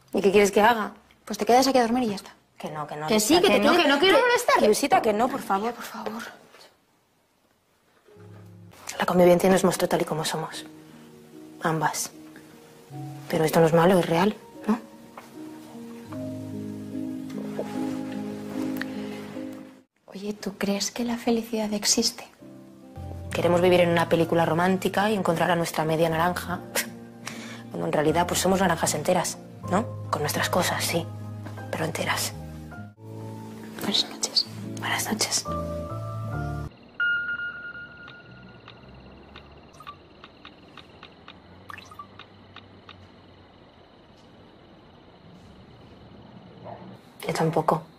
¿Y qué quieres que haga? Pues te quedas aquí a dormir y ya está. Que no, que no. Que sí, que te no, quedes, que no quiero molestar. Luisita, que no, por favor, por favor. La convivencia nos mostró tal y como somos. Ambas. Pero esto no es malo, es real, ¿no? Oye, ¿tú crees que la felicidad existe? Queremos vivir en una película romántica y encontrar a nuestra media naranja. Cuando en realidad pues somos naranjas enteras, ¿no? Con nuestras cosas, sí, pero enteras. Buenas noches. Buenas noches. Yo tampoco.